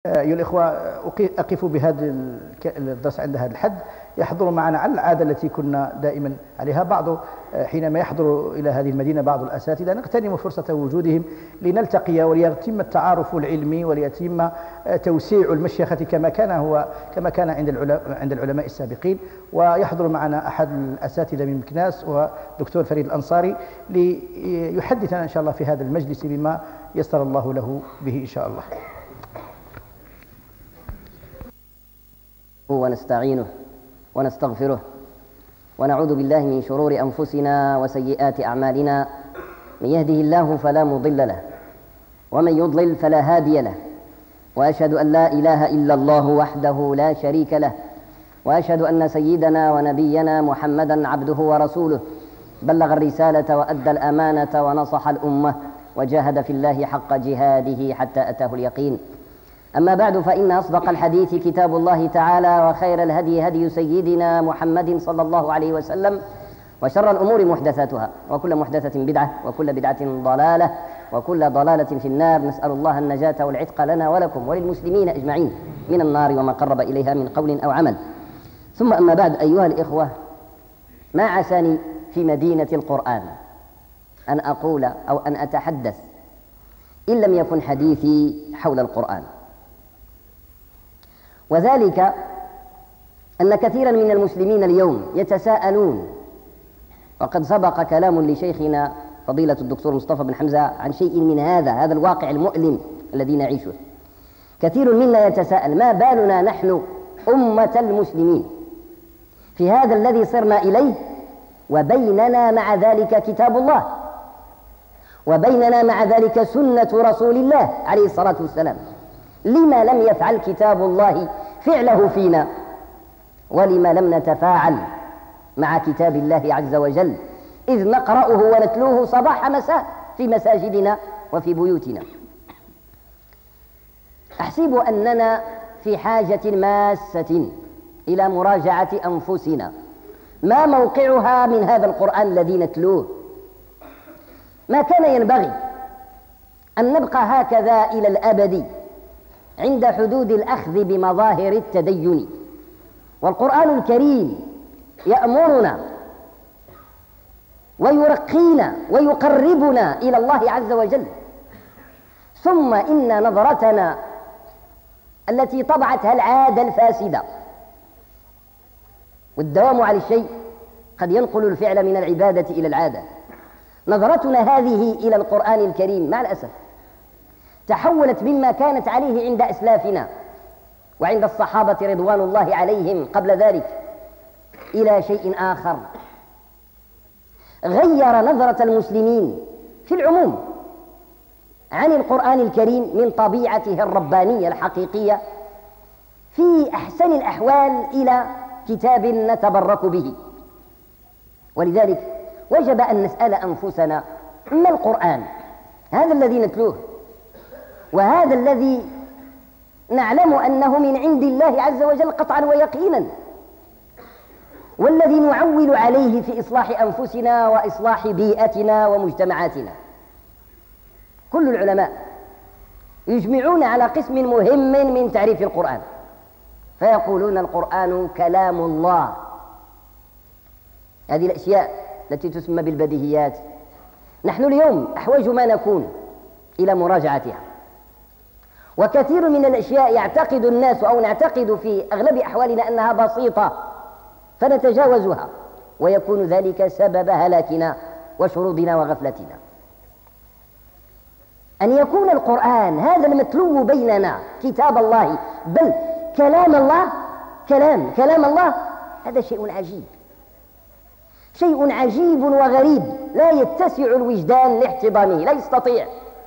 أيها الإخوة، أقف بهذا الدرس عند هذا الحد. يحضر معنا على العادة التي كنا دائما عليها حينما يحضر إلى هذه المدينة بعض الأساتذة نغتنم فرصة وجودهم لنلتقي وليتم التعارف العلمي وليتم توسيع المشيخة كما كان عند العلماء السابقين. ويحضر معنا أحد الأساتذة من مكناس ودكتور فريد الأنصاري ليحدثنا إن شاء الله في هذا المجلس بما يسر الله له به إن شاء الله. ونستعينه ونستغفره ونعوذ بالله من شرور أنفسنا وسيئات أعمالنا، من يهده الله فلا مضل له ومن يضلل فلا هادي له، وأشهد أن لا إله إلا الله وحده لا شريك له، وأشهد أن سيدنا ونبينا محمدا عبده ورسوله، بلغ الرسالة وأدى الأمانة ونصح الأمة وجاهد في الله حق جهاده حتى أتاه اليقين. أما بعد، فإن أصدق الحديث كتاب الله تعالى، وخير الهدي هدي سيدنا محمد صلى الله عليه وسلم، وشر الأمور محدثاتها، وكل محدثة بدعة، وكل بدعة ضلالة، وكل ضلالة في النار. نسأل الله النجاة والعتق لنا ولكم وللمسلمين أجمعين من النار وما قرب إليها من قول أو عمل. ثم أما بعد، أيها الإخوة، ما عساني في مدينة القرآن أن أقول أو أن أتحدث إن لم يكن حديثي حول القرآن، وذلك أن كثيرا من المسلمين اليوم يتساءلون، وقد سبق كلام لشيخنا فضيلة الدكتور مصطفى بن حمزة عن شيء من هذا الواقع المؤلم الذي نعيشه. كثير منا يتساءل: ما بالنا نحن أمة المسلمين في هذا الذي صرنا إليه، وبيننا مع ذلك كتاب الله، وبيننا مع ذلك سنة رسول الله عليه الصلاة والسلام؟ لما لم يفعل كتاب الله فعله فينا؟ ولما لم نتفاعل مع كتاب الله عز وجل إذ نقرأه ونتلوه صباح مساء في مساجدنا وفي بيوتنا؟ أحسب أننا في حاجة ماسة إلى مراجعة أنفسنا. ما موقعها من هذا القرآن الذي نتلوه؟ ما كان ينبغي أن نبقى هكذا إلى الأبد عند حدود الأخذ بمظاهر التدين. والقرآن الكريم يأمرنا ويرقينا ويقربنا إلى الله عز وجل. ثم إن نظرتنا التي طبعتها العادة الفاسدة، والدوام على الشيء قد ينقل الفعل من العبادة إلى العادة، نظرتنا هذه إلى القرآن الكريم مع الأسف تحولت مما كانت عليه عند أسلافنا وعند الصحابة رضوان الله عليهم قبل ذلك إلى شيء آخر. غير نظرة المسلمين في العموم عن القرآن الكريم من طبيعته الربانية الحقيقية في أحسن الأحوال إلى كتاب نتبرك به. ولذلك وجب أن نسأل أنفسنا: ما القرآن هذا الذي نتلوه، وهذا الذي نعلم أنه من عند الله عز وجل قطعا ويقينا، والذي نعول عليه في إصلاح أنفسنا وإصلاح بيئتنا ومجتمعاتنا؟ كل العلماء يجمعون على قسم مهم من تعريف القرآن، فيقولون: القرآن كلام الله. هذه الأشياء التي تسمى بالبديهيات نحن اليوم أحوج ما نكون إلى مراجعتها. وكثير من الأشياء يعتقد الناس أو نعتقد في أغلب أحوالنا أنها بسيطة فنتجاوزها، ويكون ذلك سبب هلاكنا وشرودنا وغفلتنا. أن يكون القرآن هذا المتلو بيننا كتاب الله، بل كلام الله، كلام الله، هذا شيء عجيب، شيء عجيب وغريب لا يتسع الوجدان لاحتضانه، لا يستطيع.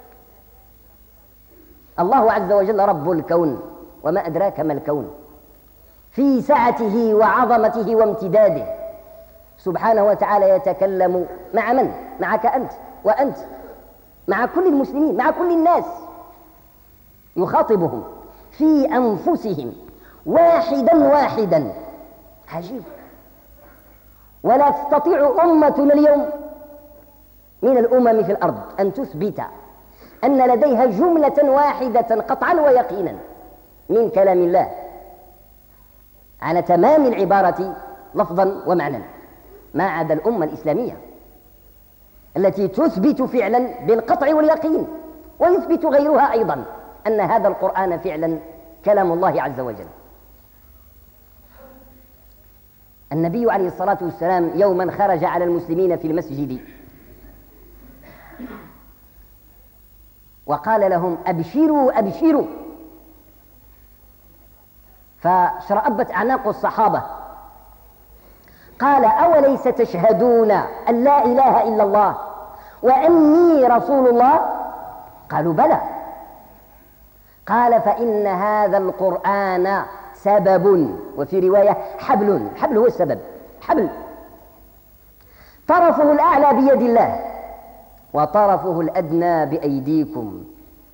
الله عز وجل رب الكون، وما أدراك ما الكون، في سعته وعظمته وامتداده سبحانه وتعالى يتكلم مع من؟ معك أنت وأنت، مع كل المسلمين، مع كل الناس، يخاطبهم في أنفسهم واحدا. عجيب. ولا تستطيع أمتنا اليوم من الأمم في الأرض أن تثبت أن لديها جملة واحدة قطعا ويقينا من كلام الله على تمام العبارة لفظا ومعنى، ما عدا الأمة الإسلامية التي تثبت فعلا بالقطع واليقين، ويثبت غيرها أيضا أن هذا القرآن فعلا كلام الله عز وجل. النبي عليه الصلاة والسلام يوما خرج على المسلمين في المسجد وقال لهم: أبشروا أبشروا. فشرأبت أعناق الصحابة. قال: أوليس تشهدون أن لا إله إلا الله وأني رسول الله؟ قالوا: بلى. قال: فإن هذا القرآن سبب، وفي رواية حبل. حبل هو السبب، حبل طرفه الأعلى بيد الله وطرفه الأدنى بأيديكم.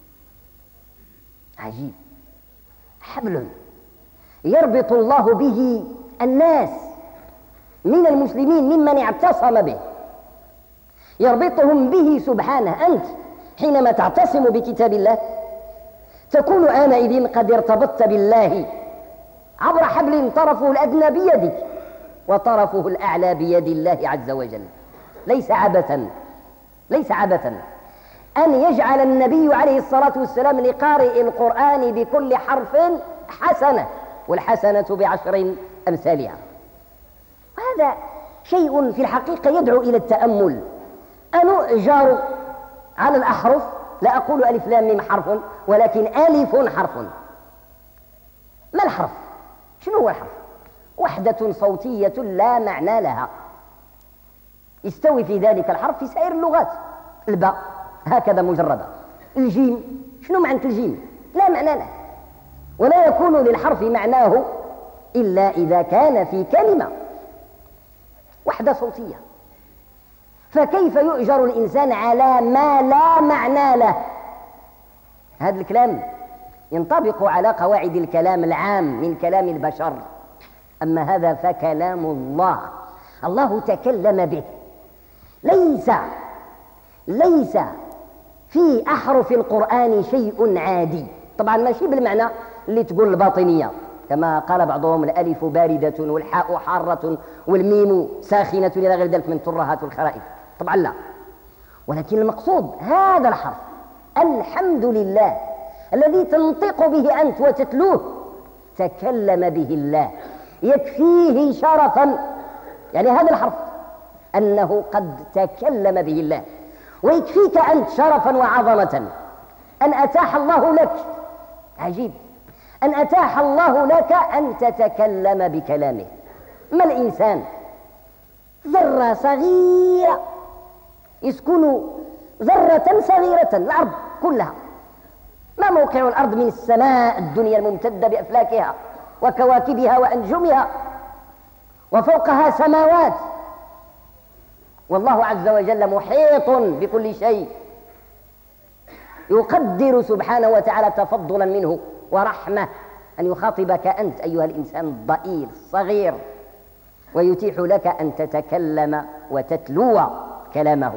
عجيب، حبل يربط الله به الناس من المسلمين ممن اعتصم به، يربطهم به سبحانه. أنت حينما تعتصم بكتاب الله تكون آنئذ قد ارتبطت بالله عبر حبل طرفه الأدنى بيدك وطرفه الأعلى بيد الله عز وجل. ليس عبثا، ليس عبثا أن يجعل النبي عليه الصلاة والسلام لقارئ القرآن بكل حرف حسنة، والحسنة بعشر أمثالها. وهذا شيء في الحقيقة يدعو إلى التأمل. أنؤجر على الأحرف، لا أقول ألف لام ميم حرف، ولكن ألف حرف. ما الحرف؟ شنو هو الحرف؟ وحدة صوتية لا معنى لها، يستوي في ذلك الحرف في سائر اللغات. الباء هكذا مجردة. الجيم، شنو معنى الجيم؟ لا معنى له، ولا يكون للحرف معناه إلا إذا كان في كلمة، وحدة صوتية. فكيف يؤجر الإنسان على ما لا معنى له؟ هذا الكلام ينطبق على قواعد الكلام العام من كلام البشر، أما هذا فكلام الله، الله تكلم به. ليس في أحرف القرآن شيء عادي، طبعا ماشي بالمعنى اللي تقول الباطنية كما قال بعضهم: الألف باردة والحاء حارة والميم ساخنة إلى غير ذلك من ترهات والخرائف، طبعا لا. ولكن المقصود هذا الحرف، الحمد لله الذي تنطق به أنت وتتلوه تكلم به الله، يكفيه شرفا، يعني هذا الحرف أنه قد تكلم به الله، ويكفيك أنت شرفا وعظمة أن أتاح الله لك، عجيب، أن أتاح الله لك أن تتكلم بكلامه. ما الإنسان؟ ذرة صغيرة يسكن ذرة صغيرة، الأرض كلها. ما موقع الأرض من السماء الدنيا الممتدة بأفلاكها وكواكبها وأنجمها، وفوقها سماوات، والله عز وجل محيط بكل شيء، يقدر سبحانه وتعالى تفضلا منه ورحمة أن يخاطبك أنت أيها الإنسان الضئيل الصغير، ويتيح لك أن تتكلم وتتلو كلامه.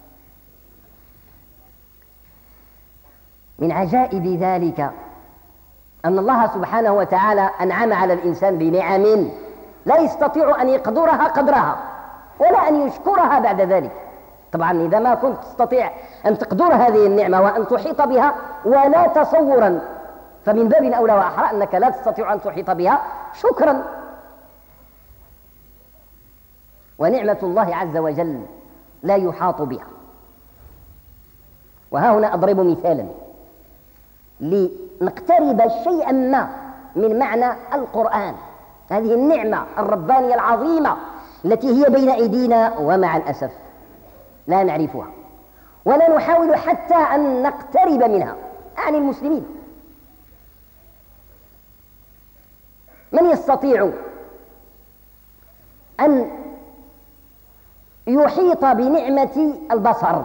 من عجائب ذلك أن الله سبحانه وتعالى أنعم على الإنسان بنعم لا يستطيع أن يقدرها قدرها ولا أن يشكرها بعد ذلك. طبعا إذا ما كنت تستطيع أن تقدر هذه النعمة وأن تحيط بها ولا تصورا، فمن باب أولى وأحرى أنك لا تستطيع أن تحيط بها شكرا. ونعمة الله عز وجل لا يحاط بها. وها هنا أضرب مثالا لنقترب شيئا ما من معنى القرآن، هذه النعمة الربانية العظيمة التي هي بين أيدينا ومع الأسف لا نعرفها ولا نحاول حتى أن نقترب منها عن المسلمين. من يستطيع أن يحيط بنعمة البصر؟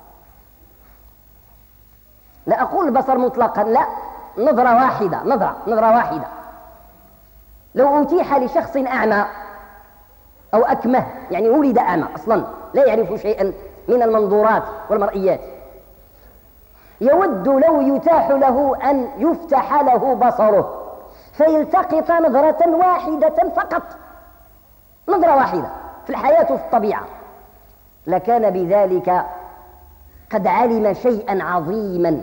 لا أقول البصر مطلقا، لا، نظرة واحدة، نظرة واحدة. لو أتيح لشخص أعمى أو أكمه، يعني ولد أعمى أصلا لا يعرف شيئا من المنظورات والمرئيات، يود لو يتاح له أن يفتح له بصره فيلتقط نظرة واحدة فقط، نظرة واحدة في الحياة وفي الطبيعة، لكان بذلك قد علم شيئا عظيما.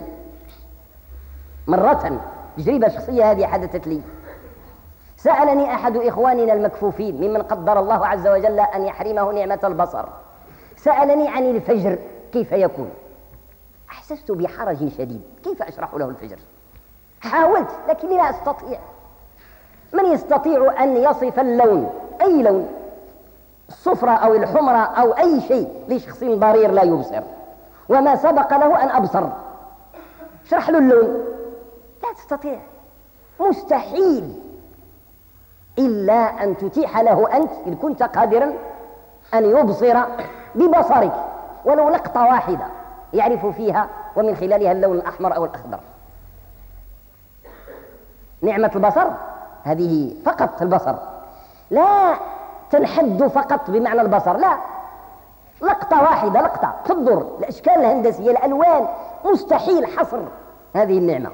مرة تجربة شخصية هذه حدثت لي، سألني أحد إخواننا المكفوفين ممن قدر الله عز وجل أن يحرمه نعمة البصر، سألني عن الفجر كيف يكون. أحسست بحرج شديد، كيف أشرح له الفجر؟ حاولت لكني لا أستطيع. من يستطيع أن يصف اللون، أي لون، الصفرة أو الحمرة أو أي شيء لشخص ضرير لا يبصر، وما سبق له أن أبصر، اشرح له اللون، لا تستطيع، مستحيل، إلا أن تتيح له أنت إن كنت قادرا أن يبصر ببصرك ولو لقطة واحدة يعرف فيها ومن خلالها اللون الأحمر أو الأخضر. نعمة البصر هذه فقط البصر، لا تنحد فقط بمعنى البصر، لا، لقطة واحدة، لقطة تنظر الأشكال الهندسية، الألوان، مستحيل حصر هذه النعمة.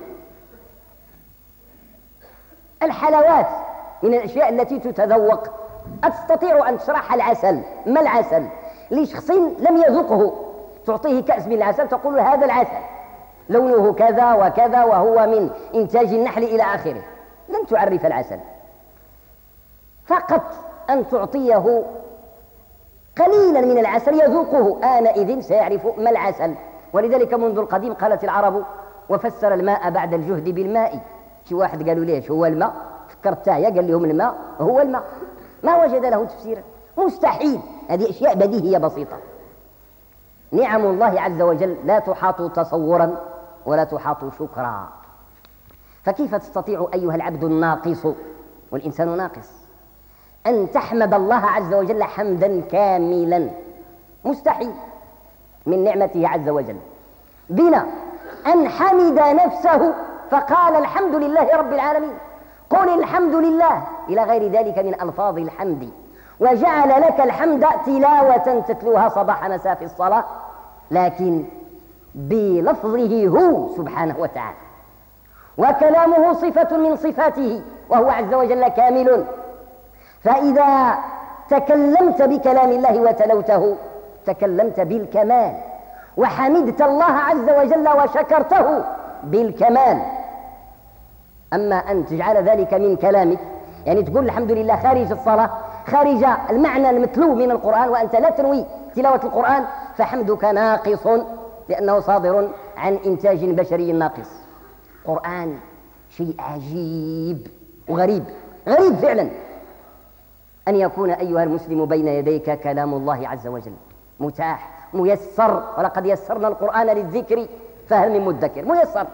الحلوات من الأشياء التي تتذوق، أتستطيع أن تشرح العسل، ما العسل لشخص لم يذوقه، تعطيه كأس من العسل تقول هذا العسل لونه كذا وكذا وهو من إنتاج النحل إلى آخره، لن تعرف العسل، فقط أن تعطيه قليلا من العسل يذوقه، آنئذ سيعرف ما العسل. ولذلك منذ القديم قالت العرب وفسر الماء بعد الجهد بالماء. شي واحد قالوا ليه شو هو الماء، فكرت تاعي قال لهم الماء هو الماء، ما وجد له تفسيرا، مستحيل. هذه أشياء بديهية بسيطة. نعم الله عز وجل لا تحاط تصورا ولا تحاط شكرا. فكيف تستطيع أيها العبد الناقص، والإنسان ناقص، أن تحمد الله عز وجل حمدا كاملا؟ مستحيل، من نعمته عز وجل بنا أن حمد نفسه فقال الحمد لله رب العالمين، قل الحمد لله إلى غير ذلك من ألفاظ الحمد، وجعل لك الحمد تلاوة تتلوها صباح مساء في الصلاة، لكن بلفظه هو سبحانه وتعالى، وكلامه صفة من صفاته وهو عز وجل كامل. فإذا تكلمت بكلام الله وتلوته تكلمت بالكمال، وحمدت الله عز وجل وشكرته بالكمال. أما أن تجعل ذلك من كلامك، يعني تقول الحمد لله خارج الصلاة، خارج المعنى المتلو من القرآن، وأنت لا تنوي تلاوة القرآن، فحمدك ناقص، لأنه صادر عن إنتاج بشري ناقص. قرآن شيء عجيب وغريب، غريب فعلا أن يكون أيها المسلم بين يديك كلام الله عز وجل متاح ميسر، ولقد يسرنا القرآن للذكر فهل من مدكر، ميسر.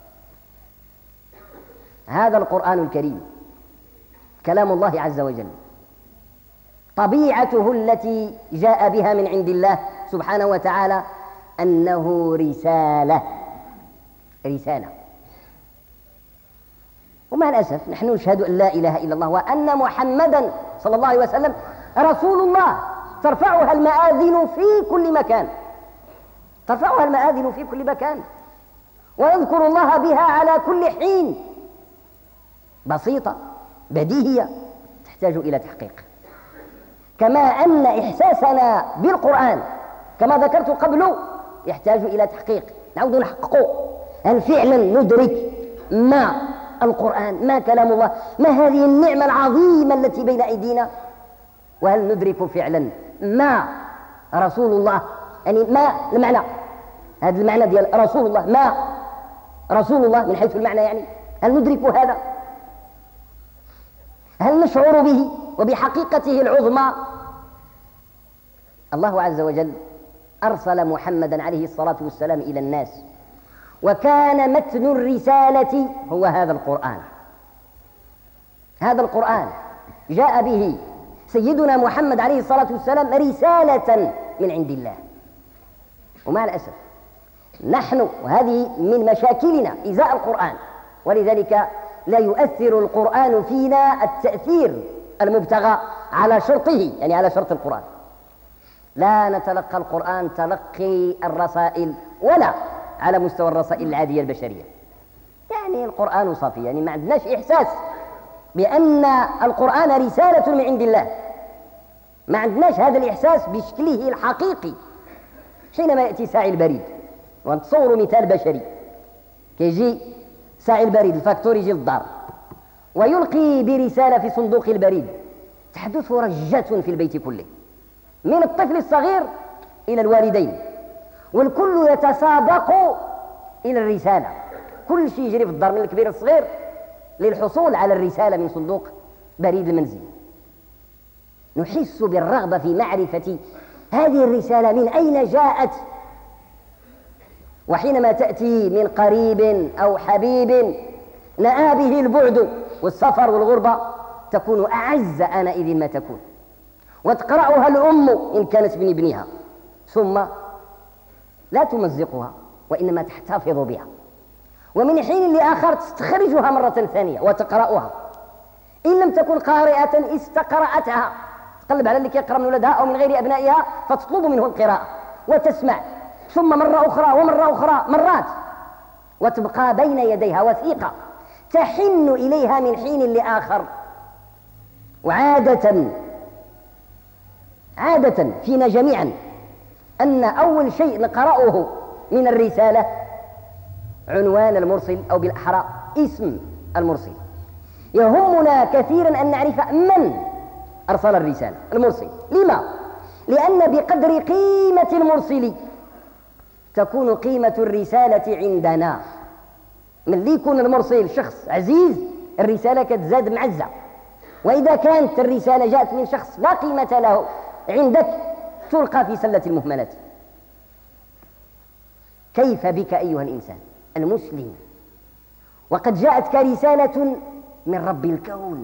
هذا القرآن الكريم كلام الله عز وجل، طبيعته التي جاء بها من عند الله سبحانه وتعالى أنه رسالة، رسالة. ومع الأسف نحن نشهد أن لا إله إلا الله وأن محمدا صلى الله عليه وسلم رسول الله، ترفعها المآذن في كل مكان، ترفعها المآذن في كل مكان، ويذكر الله بها على كل حين، بسيطة بديهية تحتاج إلى تحقيق. كما أن إحساسنا بالقرآن كما ذكرت قبل يحتاج إلى تحقيق، نعود نحققه، هل فعلا ندرك ما القرآن، ما كلام الله، ما هذه النعمة العظيمة التي بين أيدينا، وهل ندرك فعلا ما رسول الله، يعني ما المعنى، هذا المعنى ديال رسول الله، ما رسول الله من حيث المعنى، يعني هل ندرك هذا؟ هل نشعر به وبحقيقته العظمى؟ الله عز وجل أرسل محمدا عليه الصلاة والسلام إلى الناس، وكان متن الرسالة هو هذا القرآن. هذا القرآن جاء به سيدنا محمد عليه الصلاة والسلام رسالة من عند الله. ومع الأسف نحن، وهذه من مشاكلنا إزاء القرآن، ولذلك لا يؤثر القرآن فينا التأثير المبتغى على شرطه، يعني على شرط القرآن. لا نتلقى القرآن تلقي الرسائل ولا على مستوى الرسائل العادية البشرية. يعني القرآن صافي، يعني ما عندناش إحساس بأن القرآن رسالة من عند الله، ما عندناش هذا الإحساس بشكله الحقيقي. حينما يأتي ساعي البريد، ونتصور مثال بشري، كيجي ساعي البريد الفاكتور يجي للدار ويلقي برسالة في صندوق البريد، تحدث رجة في البيت كله، من الطفل الصغير إلى الوالدين، والكل يتسابق إلى الرسالة، كل شيء يجري في الدار من الكبير الصغير للحصول على الرسالة من صندوق بريد المنزل. نحس بالرغبة في معرفة هذه الرسالة من أين جاءت، وحينما تأتي من قريب أو حبيب نأى به البعد والسفر والغربة تكون أعز آنئذ ما تكون، وتقرأها الأم إن كانت من ابنها، ثم لا تمزقها وإنما تحتفظ بها، ومن حين لآخر تستخرجها مرة ثانية وتقرأها، إن لم تكن قارئة استقرأتها، تقلب على اللي كيقرأ من ولدها أو من غير أبنائها فتطلب منه القراءة وتسمع، ثم مرة أخرى ومرة أخرى مرات، وتبقى بين يديها وثيقة تحن إليها من حين لآخر. وعادة فينا جميعا أن أول شيء نقرأه من الرسالة عنوان المرسل، أو بالأحرى اسم المرسل. يهمنا كثيرا أن نعرف من أرسل الرسالة، المرسل. لما؟ لأن بقدر قيمة المرسل تكون قيمة الرسالة عندنا. من اللي يكون المرسل شخص عزيز الرسالة كتزاد معزة، وإذا كانت الرسالة جاءت من شخص لا قيمة له عندك تلقى في سلة المهملات. كيف بك أيها الإنسان المسلم وقد جاءتك رسالة من رب الكون،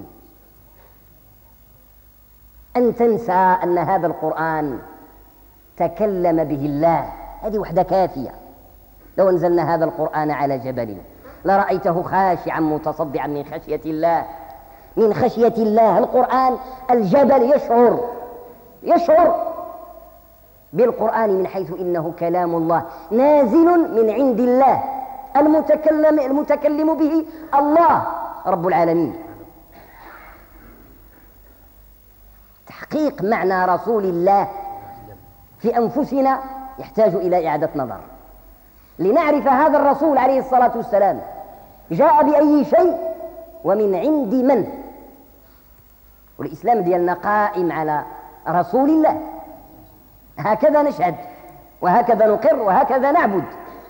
أن تنسى أن هذا القرآن تكلم به الله؟ هذه وحدة كافية. لو أنزلنا هذا القرآن على جبل لرأيته خاشعا متصدعا من خشية الله، من خشية الله. القرآن الجبل يشعر بالقرآن من حيث إنه كلام الله نازل من عند الله، المتكلم به الله رب العالمين. تحقيق معنى رسول الله في أنفسنا يحتاج إلى إعادة نظر لنعرف هذا الرسول عليه الصلاة والسلام جاء بأي شيء ومن عند من. والإسلام ديالنا قائم على رسول الله، هكذا نشهد وهكذا نقر وهكذا نعبد.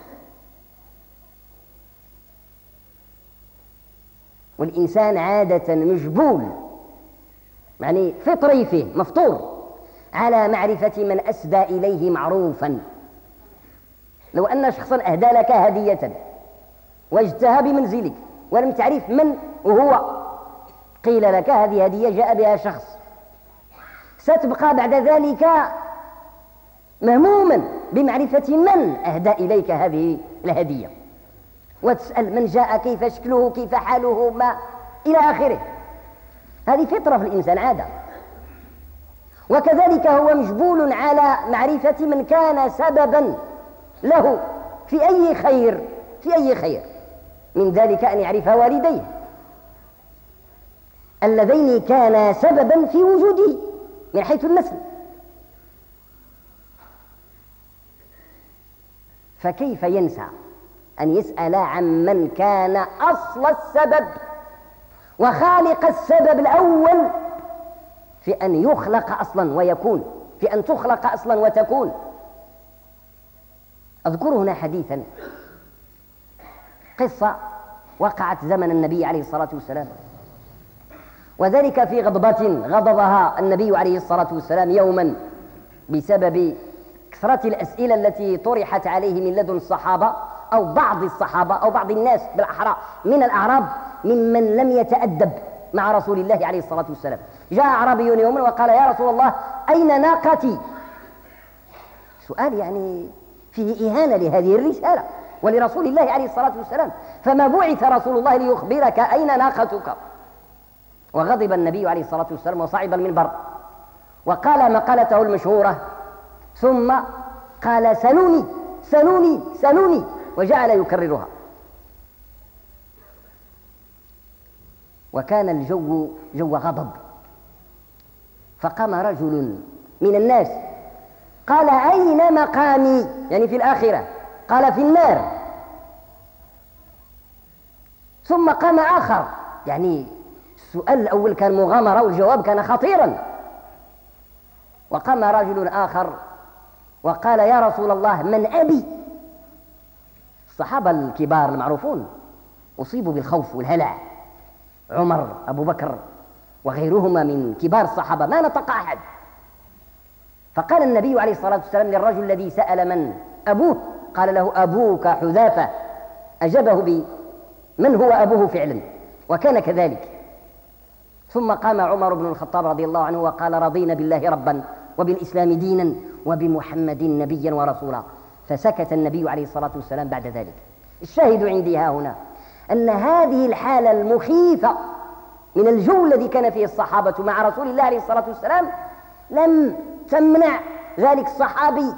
والإنسان عادة مجبول، يعني فطري فيه مفطور على معرفة من أسدى إليه معروفا. لو أن شخصا أهدى لك هدية واجتهى بمنزلك ولم تعرف من هو، قيل لك هذه هدية جاء بها شخص، ستبقى بعد ذلك مهموما بمعرفة من أهدى إليك هذه الهدية، وتسأل من جاء، كيف شكله، كيف حاله، ما إلى آخره. هذه فطرة في الإنسان عادة. وكذلك هو مجبول على معرفة من كان سببا له في أي خير، من ذلك أن يعرف والديه اللذين كانا سببا في وجوده من حيث النسل. فكيف ينسى أن يسأل عن من كان أصل السبب وخالق السبب الأول في أن يخلق أصلا ويكون، في أن تخلق أصلا وتكون. أذكر هنا حديثا، قصة وقعت زمن النبي عليه الصلاة والسلام، وذلك في غضبة غضبها النبي عليه الصلاة والسلام يوما بسبب كثرة الأسئلة التي طرحت عليه من لدن الصحابة أو بعض الصحابة أو بعض الناس بالأحرى من الأعراب ممن لم يتأدب مع رسول الله عليه الصلاة والسلام. جاء أعرابي يوما وقال: يا رسول الله أين ناقتي؟ سؤال يعني فيه إهانة لهذه الرسالة ولرسول الله عليه الصلاة والسلام، فما بعث رسول الله ليخبرك أين ناقتك؟ وغضب النبي عليه الصلاة والسلام وصعد المنبر وقال مقالته المشهورة، ثم قال: سلوني سلوني سلوني، وجعل يكررها. وكان الجو جو غضب، فقام رجل من الناس قال: أين مقامي؟ يعني في الآخرة. قال: في النار. ثم قام آخر، يعني السؤال الأول كان مغامرة والجواب كان خطيرا. وقام رجل آخر وقال: يا رسول الله، من أبي؟ الصحابة الكبار المعروفون أصيبوا بالخوف والهلع، عمر، أبو بكر وغيرهما من كبار الصحابة، ما نطق أحد. فقال النبي عليه الصلاة والسلام للرجل الذي سأل من أبوه، قال له: أبوك حذافة. أجابه بمن هو أبوه فعلا، وكان كذلك. ثم قام عمر بن الخطاب رضي الله عنه وقال: رضينا بالله ربا وبالإسلام دينا وبمحمد نبيا ورسولا. فسكت النبي عليه الصلاة والسلام بعد ذلك. الشاهد عندي ها هنا أن هذه الحالة المخيفة من الجو الذي كان فيه الصحابة مع رسول الله عليه الصلاة والسلام لم تمنع ذلك الصحابي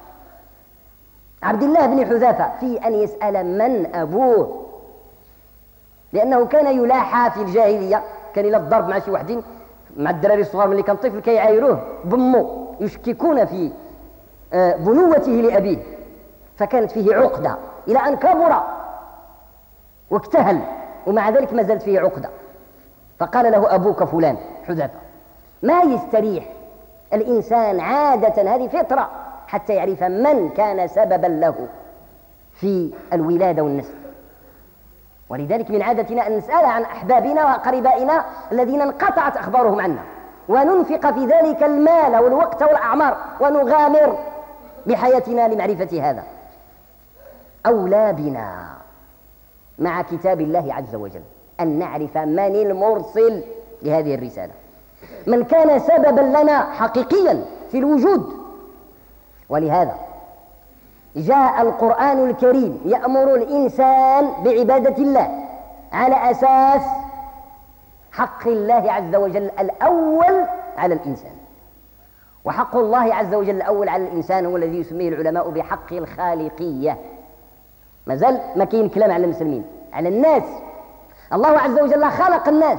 عبد الله بن حذافة في أن يسأل من أبوه، لأنه كان يلاحى في الجاهلية، كان إلى الضرب مع شي وحدين، مع الدراري الصغار ملي كان طفل كيعايروه بمو، يشككون في بنوته لأبيه، فكانت فيه عقدة إلى أن كبر واكتهل، ومع ذلك ما زالت فيه عقدة. فقال له: أبوك فلان حذافة. ما يستريح الإنسان عادة، هذه فطرة، حتى يعرف من كان سببا له في الولادة والنسل. ولذلك من عادتنا أن نسأل عن أحبابنا وقريبائنا الذين انقطعت أخبارهم عنا، وننفق في ذلك المال والوقت والأعمار، ونغامر بحياتنا لمعرفة هذا. أولى بنا مع كتاب الله عز وجل أن نعرف من المرسل لهذه الرسالة، من كان سببا لنا حقيقيا في الوجود. ولهذا جاء القرآن الكريم يأمر الإنسان بعبادة الله على أساس حق الله عز وجل الأول على الإنسان. وحق الله عز وجل الأول على الإنسان هو الذي يسميه العلماء بحق الخالقية. ما زال ما كاين كلام على المسلمين، على الناس. الله عز وجل خلق الناس،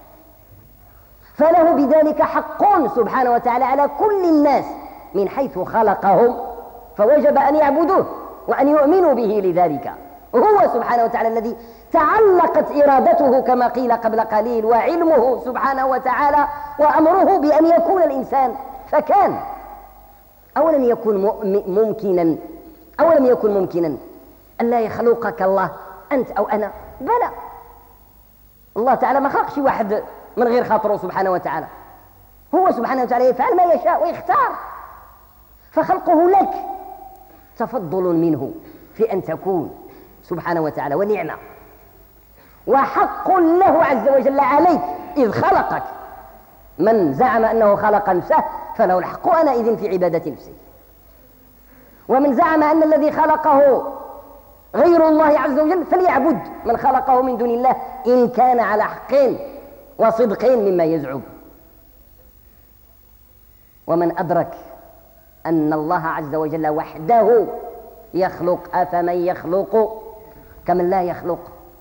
فله بذلك حق سبحانه وتعالى على كل الناس من حيث خلقهم، فوجب أن يعبدوه وأن يؤمنوا به. لذلك هو سبحانه وتعالى الذي تعلقت إرادته كما قيل قبل قليل، وعلمه سبحانه وتعالى وأمره بأن يكون الإنسان، فكان. أولم يكن ممكنا أن لا يخلقك الله أنت أو أنا؟ بلى، الله تعالى ما خلقش واحد من غير خاطره سبحانه وتعالى، هو سبحانه وتعالى يفعل ما يشاء ويختار، فخلقه لك تفضل منه في أن تكون سبحانه وتعالى ونعمة، وحق له عز وجل عليك إذ خلقك. من زعم أنه خلق نفسه فله الحق أنئذ في عبادة نفسه، ومن زعم أن الذي خلقه غير الله عز وجل فليعبد من خلقه من دون الله إن كان على حق وصدق مما يزعم. ومن أدرك أن الله عز وجل وحده يخلق، أفمن يخلق كمن لا يخلق.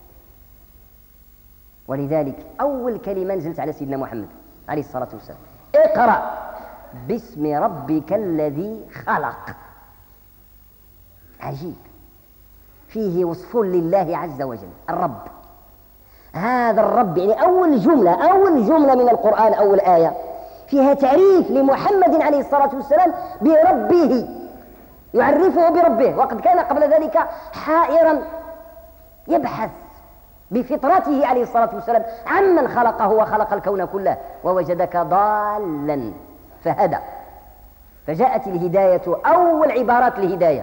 ولذلك أول كلمة نزلت على سيدنا محمد عليه الصلاة والسلام: اقرأ باسم ربك الذي خلق. عجيب، فيه وصف لله عز وجل الرب. هذا الرب يعني أول جملة من القرآن، أول آية فيها تعريف لمحمد عليه الصلاة والسلام بربه، يعرفه بربه، وقد كان قبل ذلك حائرا يبحث بفطرته عليه الصلاة والسلام عمن خلقه وخلق الكون كله، ووجدك ضالا فهدى. فجاءت الهداية، أول عبارات الهداية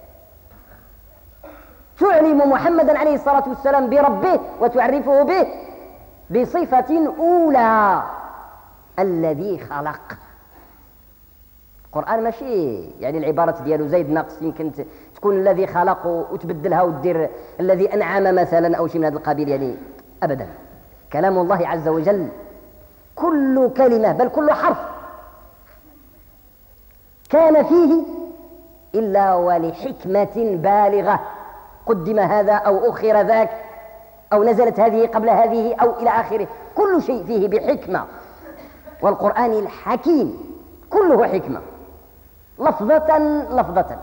تعلم محمدا عليه الصلاة والسلام بربه وتعرفه به بصفة أولى: الذي خلق. القرآن ماشي يعني العبارة ديالو زايد ناقص، يمكن تكون الذي خلق وتبدلها ودير الذي أنعم مثلا أو شيء من هذا القبيل، يعني أبدا. كلام الله عز وجل كل كلمة بل كل حرف كان فيه إلا ولحكمة بالغة قدم هذا أو أخر ذاك أو نزلت هذه قبل هذه أو إلى آخره، كل شيء فيه بحكمة. والقرآن الحكيم كله حكمة، لفظة لفظة.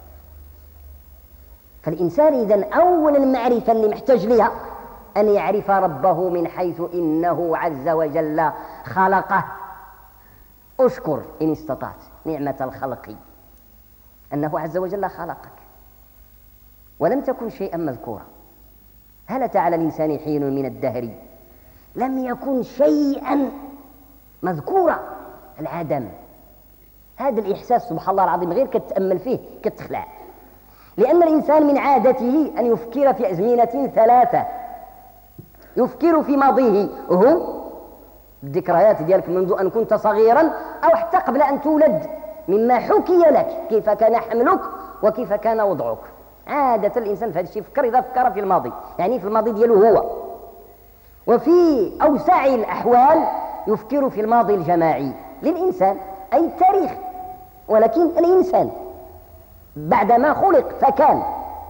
فالإنسان إذن أول المعرفة اللي محتاج لها أن يعرف ربه من حيث إنه عز وجل خلقه. أشكر إن استطعت نعمة الخلق، أنه عز وجل خلقك ولم تكن شيئا مذكورا. هل أتى على الإنسان حين من الدهر لم يكن شيئا مذكورا؟ العدم. هذا الإحساس سبحان الله العظيم غير كتتأمل فيه كتخلع، لأن الإنسان من عادته أن يفكر في أزمنة ثلاثة. يفكر في ماضيه هو الذكريات ديالك منذ أن كنت صغيرا أو حتى قبل أن تولد، مما حكي لك كيف كان حملك وكيف كان وضعك. عادة الإنسان في هذا الشيء يفكر إذا فكر في الماضي، يعني في الماضي دياله هو. وفي أوسع الأحوال يفكر في الماضي الجماعي للإنسان، أي التاريخ. ولكن الإنسان بعدما خلق فكان،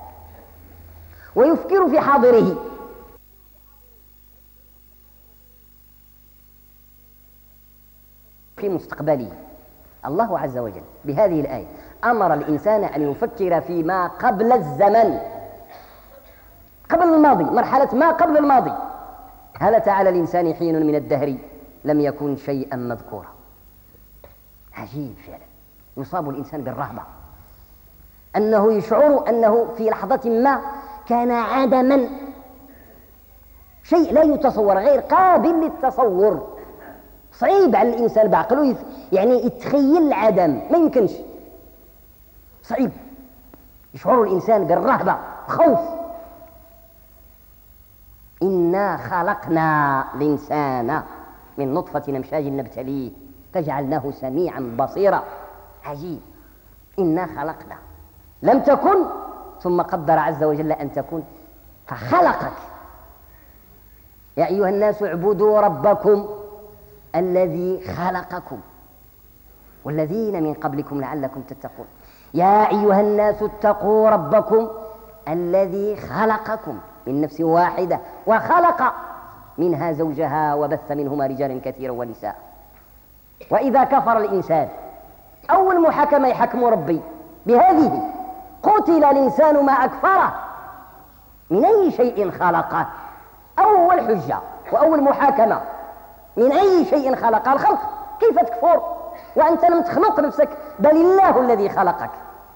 ويفكر في حاضره. في مستقبله. الله عز وجل بهذه الآية أمر الإنسان أن يفكر فيما قبل الزمن، قبل الماضي، مرحلة ما قبل الماضي. هل أتى على الإنسان حين من الدهر لم يكن شيئا مذكورا؟ عجيب فعلا. يصاب الإنسان بالرهبة، أنه يشعر أنه في لحظة ما كان عدما، شيء لا يتصور، غير قابل للتصور. صعيب على الإنسان بعقله يعني يتخيل العدم، ما يمكنش، صعيب. يشعر الإنسان بالرهبة، خوف. إنا خلقنا الإنسان من نطفة أمشاج نبتليه فجعلناه سميعا بصيرا. عجيب. إنا خلقنا، لم تكن ثم قدر عز وجل أن تكون فخلقك. يا أيها الناس اعبدوا ربكم الذي خلقكم والذين من قبلكم لعلكم تتقون. يا أيها الناس اتقوا ربكم الذي خلقكم من نفس واحدة وخلق منها زوجها وبث منهما رجالا كثيرا ونساء. وإذا كفر الإنسان أول محاكمة يحكم ربي بهذه: قتل الإنسان ما أكفره من أي شيء خلقه. أول حجة وأول محاكمة: من أي شيء خلق الخلق؟ كيف تكفر وأنت لم تخلق نفسك، بل الله الذي خلقك.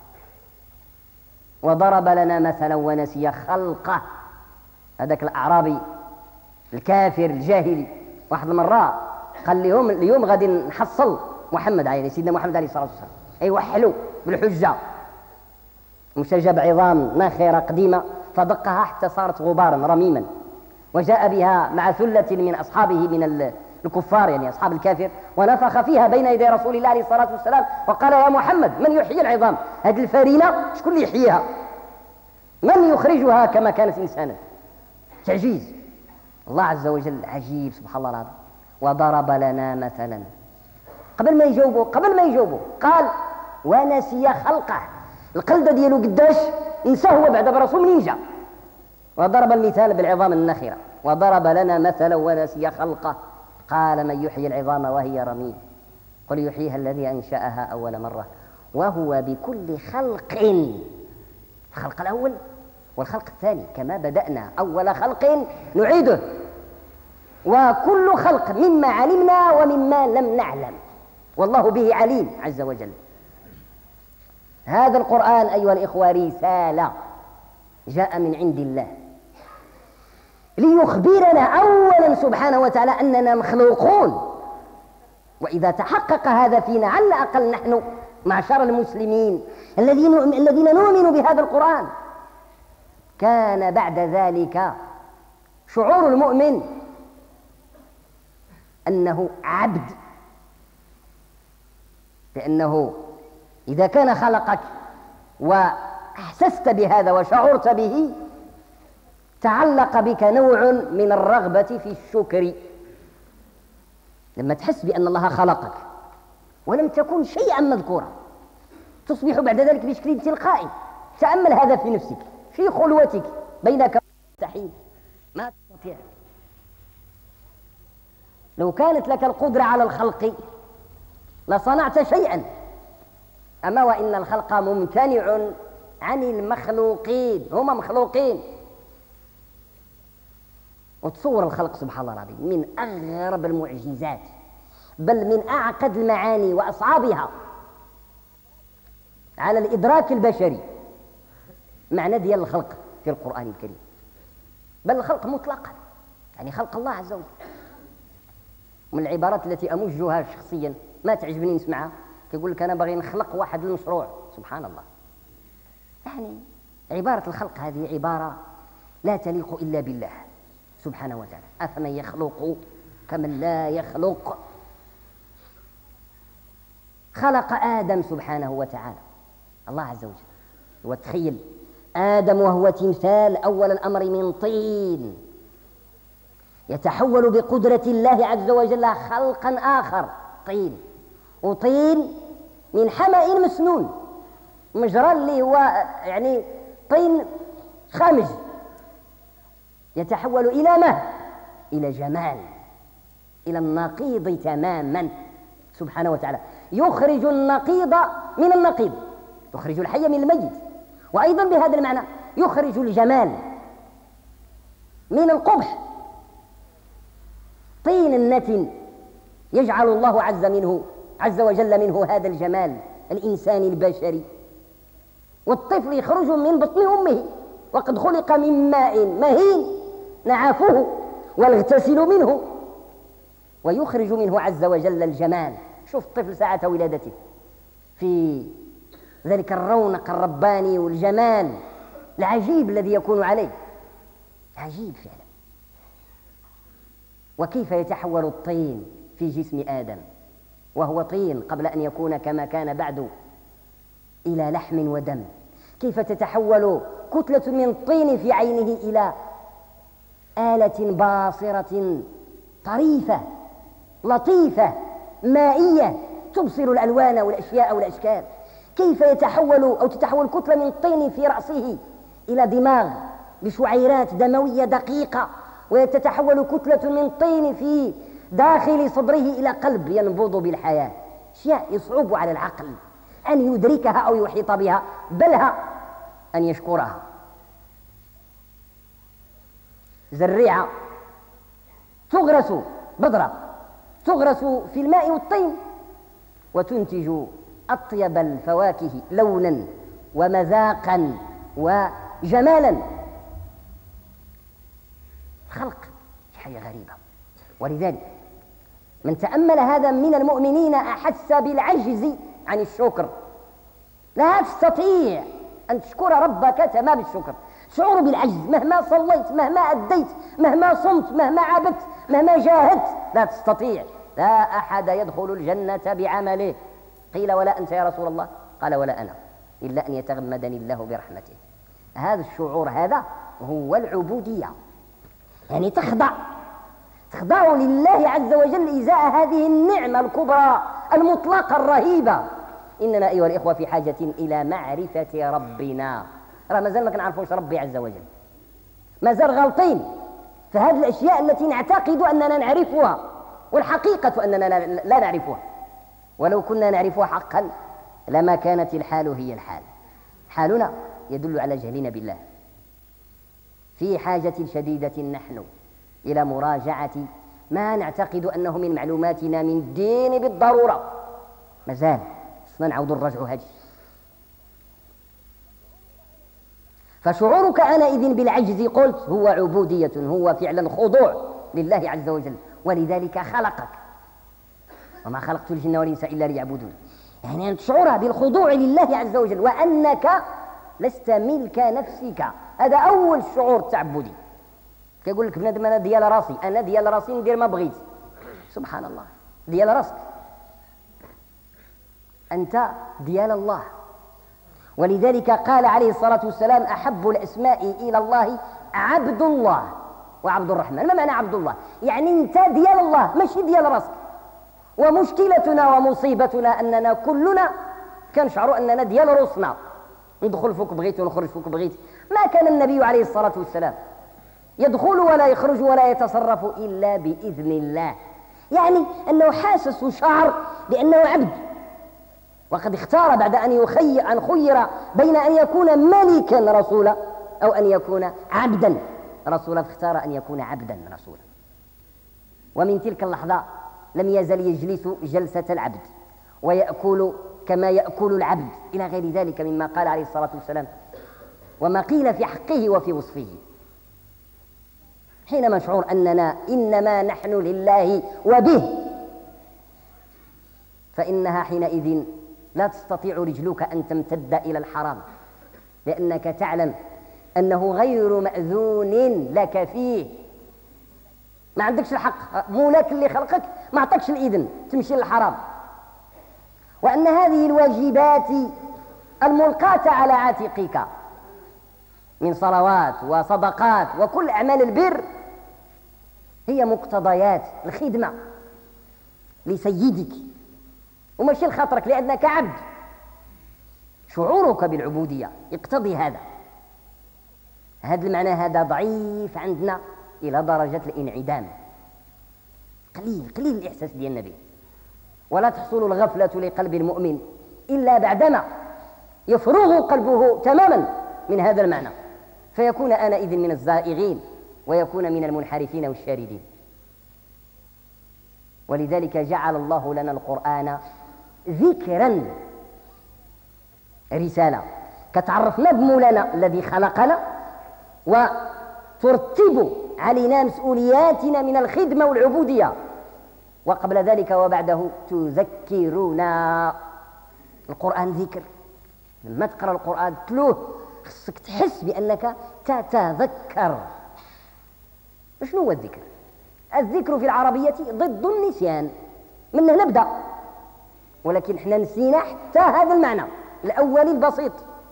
وضرب لنا مثلا ونسي خلقه. هذاك الأعرابي الكافر الجاهلي واحد المرة قال لهم: اليوم غادي نحصل محمد عليه سيدنا محمد عليه الصلاة والسلام. أيوة، حلو بالحجة. مشى جاب عظام ناخرة قديمة فدقها حتى صارت غبارا رميما، وجاء بها مع ثلة من أصحابه من الكفار، يعني أصحاب الكافر، ونفخ فيها بين يدي رسول الله عليه الصلاة والسلام وقال: يا محمد، من يحيي العظام؟ هذه الفرينة شكون اللي يحييها؟ من يخرجها كما كانت إنسانا؟ تعجيز. الله عز وجل عجيب سبحان الله العظيم. وضرب لنا مثلا. قبل ما يجاوبوا قال: ونسي خلقه. القلدة ديالو قداش نساه هو بعد برسول منين جا. وضرب المثال بالعظام النخرة. وضرب لنا مثلا ونسي خلقه قال: من يحيي العظام وهي رميم قل يحييها الذي أنشأها أول مرة وهو بكل خلق، الخلق الأول والخلق الثاني، كما بدأنا أول خلق نعيده، وكل خلق مما علمنا ومما لم نعلم، والله به عليم عز وجل. هذا القرآن أيها الإخوة رسالة جاء من عند الله ليخبرنا أولا سبحانه وتعالى أننا مخلوقون. وإذا تحقق هذا فينا على الأقل نحن معشر المسلمين الذين نؤمن بهذا القرآن، كان بعد ذلك شعور المؤمن أنه عبد، لأنه إذا كان خلقك وأحسست بهذا وشعرت به تعلق بك نوع من الرغبة في الشكر. لما تحس بأن الله خلقك ولم تكن شيئا مذكورا تصبح بعد ذلك بشكل تلقائي. تأمل هذا في نفسك، في خلوتك بينك مستحيل، ما تستطيع. لو كانت لك القدرة على الخلق لصنعت شيئا، أما وإن الخلق ممتنع عن المخلوقين، هم مخلوقين. وتصور الخلق سبحان الله العظيم من أغرب المعجزات، بل من أعقد المعاني وأصعبها على الإدراك البشري، معنى ديال الخلق في القرآن الكريم، بل الخلق مطلقا، يعني خلق الله عز وجل. من العبارات التي أمجها شخصيا ما تعجبني نسمعها، يقول لك أنا باغي نخلق واحد المشروع، سبحان الله. يعني عبارة الخلق هذه عبارة لا تليق إلا بالله سبحانه وتعالى. أفمن يخلق كمن لا يخلق. خلق آدم سبحانه وتعالى الله عز وجل، وتخيل آدم وهو تمثال أول الأمر من طين، يتحول بقدرة الله عز وجل خلقا آخر، طين، وطين من حمأ مسنون، مجرى اللي هو يعني طين خامج، يتحول إلى ما؟ إلى جمال، إلى النقيض تماما سبحانه وتعالى. يخرج النقيض من النقيض، يخرج الحي من الميت، وأيضا بهذا المعنى يخرج الجمال من القبح. طين النتن يجعل الله عز وجل منه هذا الجمال الإنساني البشري. والطفل يخرج من بطن أمه وقد خلق من ماء مهين نعافه ويغتسل منه، ويخرج منه عز وجل الجمال. شوف الطفل ساعة ولادته في ذلك الرونق الرباني والجمال العجيب الذي يكون عليه، عجيب فعلا. وكيف يتحول الطين في جسم آدم وهو طين قبل أن يكون كما كان بعد إلى لحم ودم؟ كيف تتحول كتلة من الطين في عينه إلى آلة باصرة طريفة لطيفة مائية تبصر الألوان والأشياء والأشكال؟ كيف تتحول كتلة من الطين في رأسه إلى دماغ بشعيرات دموية دقيقة، وتتحول كتلة من الطين في داخل صدره إلى قلب ينبض بالحياة؟ أشياء يصعب على العقل أن يدركها أو يحيط بها، بلها أن يشكرها. زريعة تغرس، بذرة تغرس في الماء والطين وتنتج أطيب الفواكه لونا ومذاقا وجمالا. الخلق حاجة غريبة، ولذلك من تأمل هذا من المؤمنين أحس بالعجز عن الشكر. لا تستطيع أن تشكر ربك تمام الشكر، شعور بالعجز مهما صليت، مهما أديت، مهما صمت، مهما عبدت، مهما جاهدت، لا تستطيع. لا أحد يدخل الجنة بعمله. قيل ولا أنت يا رسول الله؟ قال ولا أنا، إلا أن يتغمدني الله برحمته. هذا الشعور هذا هو العبودية، يعني تخضع لله عز وجل إزاء هذه النعمة الكبرى المطلقة الرهيبة. إننا أيها الإخوة في حاجة إلى معرفة ربنا. راه مازال ما كنعرفوش ربي عز وجل، مازال غلطين فهذه الأشياء التي نعتقد أننا نعرفها، والحقيقة أننا لا نعرفها. ولو كنا نعرفها حقا لما كانت الحال هي الحال. حالنا يدل على جهلنا بالله. في حاجة شديدة نحن إلى مراجعة ما نعتقد أنه من معلوماتنا من الدين بالضرورة. مازال نعود الرجع هذه. فشعورك آنئذ بالعجز قلت هو عبودية، هو فعلا خضوع لله عز وجل، ولذلك خلقك. وما خلقت الجن والإنس إلا ليعبدون، يعني أن تشعر بالخضوع لله عز وجل وأنك لست ملك نفسك. هذا أول شعور تعبدي. كيقول لك بنادم أنا ديال راسي، أنا ديال راسي ندير ما بغيت. سبحان الله، ديال راسك أنت ديال الله. ولذلك قال عليه الصلاة والسلام أحب الأسماء إلى الله عبد الله وعبد الرحمن. ما معنى عبد الله؟ يعني أنت ديال الله ماشي ديال راسك. ومشكلتنا ومصيبتنا أننا كلنا كنشعر أننا ديال روسنا، ندخل فوق بغيت ونخرج فوق بغيت، ما كان النبي عليه الصلاة والسلام يدخل ولا يخرج ولا يتصرف إلا بإذن الله، يعني أنه حاسس وشعر بأنه عبد، وقد اختار بعد أن خير بين أن يكون ملكا رسولا أو أن يكون عبدا رسولا، فاختار أن يكون عبدا رسولا. ومن تلك اللحظة لم يزل يجلس جلسة العبد ويأكل كما يأكل العبد إلى غير ذلك مما قال عليه الصلاة والسلام وما قيل في حقه وفي وصفه. حينما نشعر أننا إنما نحن لله وبه، فإنها حينئذ لا تستطيع رجلك أن تمتد إلى الحرام، لأنك تعلم أنه غير مأذون لك فيه، ما عندكش الحق، مولاك اللي خلقك ما عطاكش الإذن تمشي للحرام، وأن هذه الواجبات الملقاة على عاتقك من صلوات وصدقات وكل أعمال البر هي مقتضيات الخدمة لسيدك ومشي لخاطرك، لأنك عبد، شعورك بالعبودية يقتضي هذا. هذا المعنى هذا ضعيف عندنا إلى درجة الانعدام، قليل الإحساس ديال النبي. ولا تحصل الغفلة لقلب المؤمن إلا بعدما يفرغ قلبه تماما من هذا المعنى، فيكون آنئذ من الزائغين ويكون من المنحرفين والشاردين. ولذلك جعل الله لنا القرآن ذكرا، رسالة كتعرفنا بمولانا الذي خلقنا وترتب علينا مسؤولياتنا من الخدمة والعبودية، وقبل ذلك وبعده تذكرنا. القرآن ذكر، لما تقرأ القرآن تلوه خصك تحس بأنك تتذكر. شنو هو الذكر؟ الذكر في العربية ضد النسيان، منه نبدأ، ولكن احنا نسينا حتى هذا المعنى الأولي البسيط.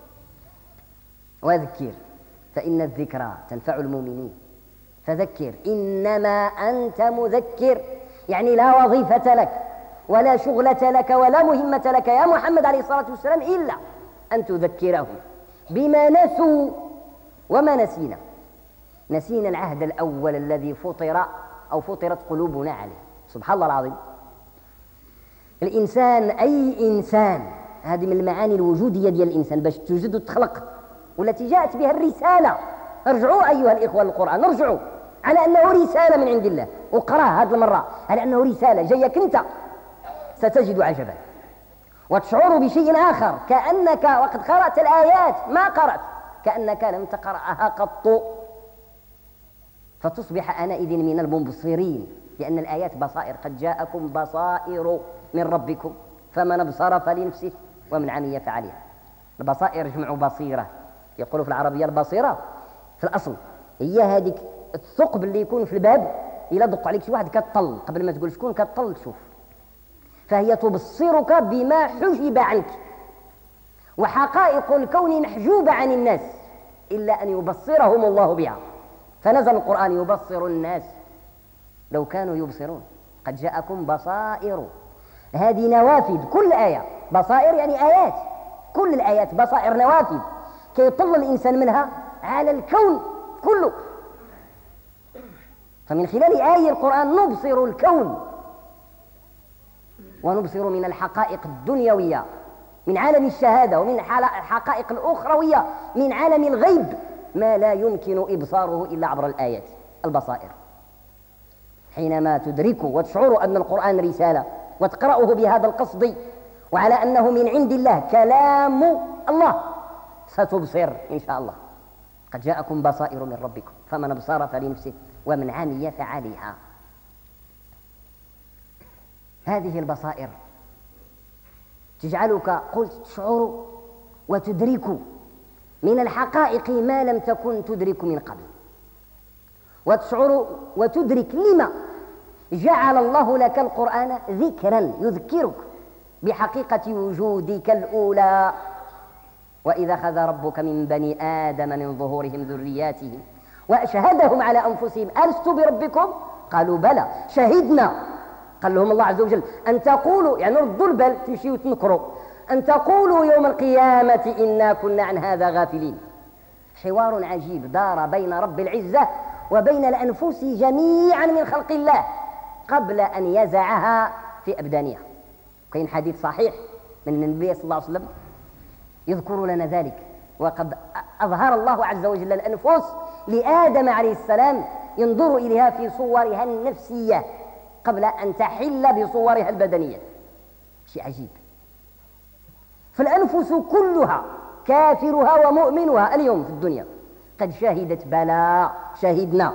وذكر فإن الذكرى تنفع المؤمنين، فذكر إنما أنت مذكر، يعني لا وظيفة لك ولا شغلة لك ولا مهمة لك يا محمد عليه الصلاة والسلام إلا أن تذكرهم بما نسوا وما نسينا. نسينا العهد الأول الذي فطر أو فطرت قلوبنا عليه. سبحان الله العظيم، الإنسان أي إنسان، هذه من المعاني الوجودية ديال الإنسان باش توجد وتخلق، والتي جاءت بها الرسالة. ارجعوا أيها الإخوة للقرآن، ارجعوا على أنه رسالة من عند الله، وقرأ هذه المرة على أنه رسالة جايك أنت، ستجد عجبا وتشعر بشيء آخر، كأنك وقد قرأت الآيات ما قرأت، كأنك لم تقرأها قط، فتصبح آنئذ من المبصرين، لأن الآيات بصائر. قد جاءكم بصائر من ربكم فمن ابصر فلنفسه ومن عمي فعليها. البصائر جمع بصيرة، يقولوا في العربية البصيرة في الأصل هي هذيك الثقب اللي يكون في الباب، إلا دق عليك شي واحد كتطل قبل ما تقول شكون كتطل تشوف، فهي تبصرك بما حجب عنك، وحقائق الكون محجوبة عن الناس إلا أن يبصرهم الله بها، فنزل القرآن يبصر الناس لو كانوا يبصرون. قد جاءكم بصائر، هذه نوافذ، كل آية بصائر يعني آيات، كل الآيات بصائر نوافذ كي يطل الإنسان منها على الكون كله. فمن خلال آية القرآن نبصر الكون ونبصر من الحقائق الدنيوية من عالم الشهادة، ومن الحقائق الأخروية من عالم الغيب ما لا يمكن إبصاره إلا عبر الآيات البصائر. حينما تدرك وتشعر أن القرآن رسالة وتقرأه بهذا القصد وعلى أنه من عند الله كلام الله، ستبصر إن شاء الله. قد جاءكم بصائر من ربكم فمن ابصر فلنفسه ومن عمي فعليها. هذه البصائر تجعلك قلت تشعر وتدرك من الحقائق ما لم تكن تدرك من قبل، وتشعر وتدرك لما جعل الله لك القرآن ذكرا يذكرك بحقيقة وجودك الأولى. وإذا أخذ ربك من بني آدم من ظهورهم ذرياتهم وأشهدهم على أنفسهم ألست بربكم قالوا بلى شهدنا، قال لهم الله عز وجل أن تقولوا، يعني ردوا البال تمشيوا وتنكروا، أن تقولوا يوم القيامة إنا كنا عن هذا غافلين. حوار عجيب دار بين رب العزة وبين الأنفس جميعا من خلق الله قبل أن يزعها في أبدانها. كاين حديث صحيح من النبي صلى الله عليه وسلم يذكر لنا ذلك. وقد أظهر الله عز وجل الأنفس لآدم عليه السلام ينظر إليها في صورها النفسية قبل أن تحل بصورها البدنية. شيء عجيب. فالأنفس كلها كافرها ومؤمنها اليوم في الدنيا قد شهدت بلى شهدنا.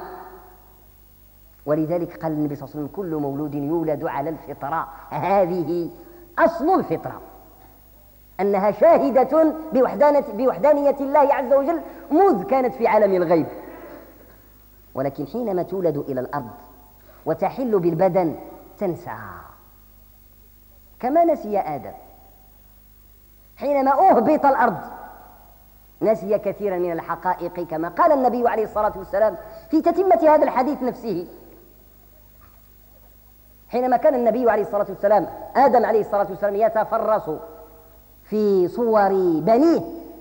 ولذلك قال النبي صلى الله عليه وسلم كل مولود يولد على الفطرة. هذه أصل الفطرة، أنها شاهدة بوحدانية الله عز وجل مذ كانت في عالم الغيب. ولكن حينما تولد إلى الأرض وتحل بالبدن تنسى كما نسي آدم حينما أهبط الأرض، نسي كثيرا من الحقائق كما قال النبي عليه الصلاة والسلام في تتمة هذا الحديث نفسه. حينما كان النبي عليه الصلاة والسلام آدم عليه الصلاة والسلام يتفرس في صور بنيه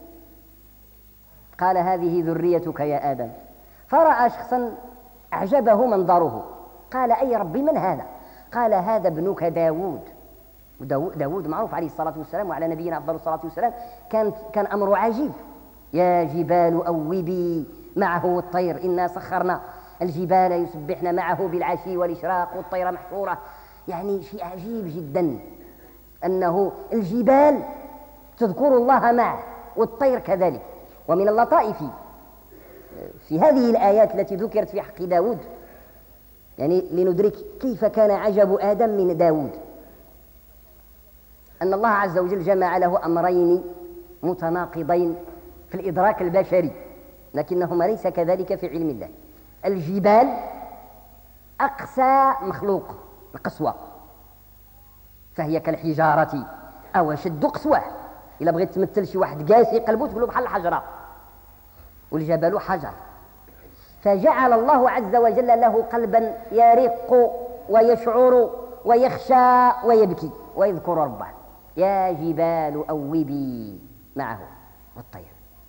قال هذه ذريتك يا آدم، فرأى شخصا أعجبه منظره قال أي ربي من هذا؟ قال هذا ابنك داود. داود معروف عليه الصلاة والسلام وعلى نبينا أفضل الصلاة والسلام كان أمر عجيب. يا جبال أوبي معه والطير إنا سخرنا الجبال يسبحن معه بالعشي والإشراق والطير محشورة. يعني شيء عجيب جدا أنه الجبال تذكر الله معه والطير كذلك. ومن اللطائف في هذه الآيات التي ذكرت في حق داود يعني لندرك كيف كان عجب آدم من داود أن الله عز وجل جمع له أمرين متناقضين في الإدراك البشري لكنهما ليس كذلك في علم الله. الجبال أقسى مخلوق القسوة فهي كالحجارة أو أشد قسوة. إلا بغيت تمثل شي واحد قاسي قلبه تقول له بحال الحجرة. والجبل حجر فجعل الله عز وجل له قلبا يرق ويشعر ويخشى ويبكي ويذكر ربه. يا جبال أوبي معه والطير.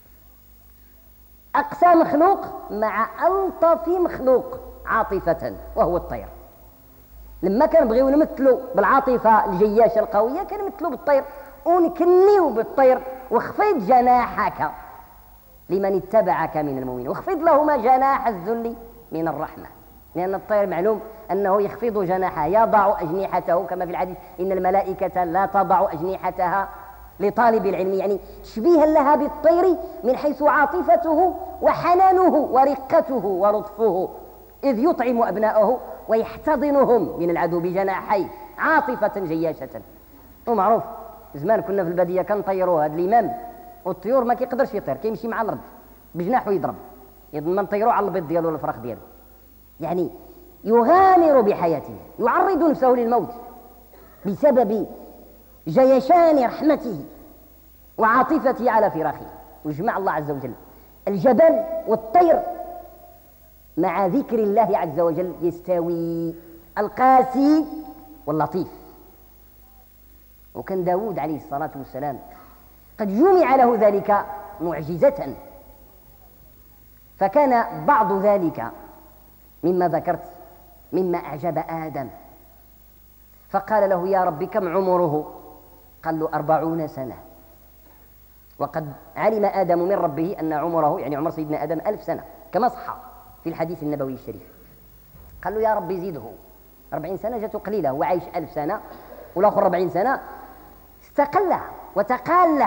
أقسى مخلوق مع ألطف مخلوق عاطفة وهو الطير. لما كان بغيو نمثلوا بالعاطفة الجياشة القوية كان نمثلوا بالطير ونكنيو بالطير واخفض جناحك لمن اتبعك من المؤمنين واخفض لهما جناح الذل من الرحمة. لأن الطير معلوم أنه يخفض جناحه يضع أجنحته كما في الحديث إن الملائكة لا تضع أجنحتها لطالب العلم. يعني تشبيها لها بالطير من حيث عاطفته وحنانه ورقته ولطفه إذ يطعم أبناءه ويحتضنهم من العدو بجناحيه عاطفة جياشة. ومعروف زمان كنا في البادية كنطيروا هذا الإمام والطيور ما كيقدرش يطير كيمشي مع الأرض بجناحه يضرب يضمن نطيروا على البيض ديالو والفراخ ديالو. يعني يغامر بحياته يعرض نفسه للموت بسبب جيشان رحمته وعاطفته على فراخه. وجمع الله عز وجل الجبل والطير مع ذكر الله عز وجل يستوي القاسي واللطيف. وكان داود عليه الصلاة والسلام قد جمع له ذلك معجزة. فكان بعض ذلك مما ذكرت مما أعجب آدم فقال له يا رب كم عمره؟ قال له 40 سنة. وقد علم آدم من ربه أن عمره يعني عمر سيدنا آدم 1000 سنة كما صح في الحديث النبوي الشريف. قال له يا رب زيده 40 سنة جاته قليلة هو عايش 1000 سنة والآخر 40 سنة استقل وتقال.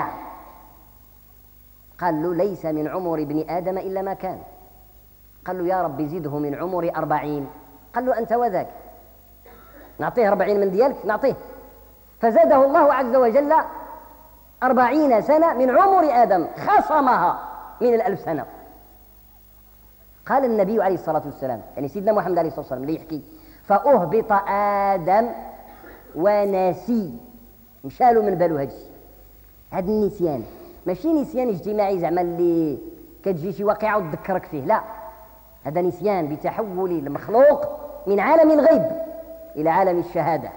قال له ليس من عمر ابن آدم إلا ما كان. قال له يا رب زده من عمر 40. قال له أنت وذاك نعطيه 40 من ديالك نعطيه. فزاده الله عز وجل 40 سنة من عمر آدم خصمها من 1000 سنة. قال النبي عليه الصلاة والسلام يعني سيدنا محمد عليه الصلاة والسلام اللي يحكي فأهبط آدم ونسي مشالوا من بالو هذا النسيان ماشي نسيان اجتماعي زعما اللي كتجي شي واقعة وتذكرك فيه لا هذا نسيان بتحول المخلوق من عالم الغيب إلى عالم الشهادة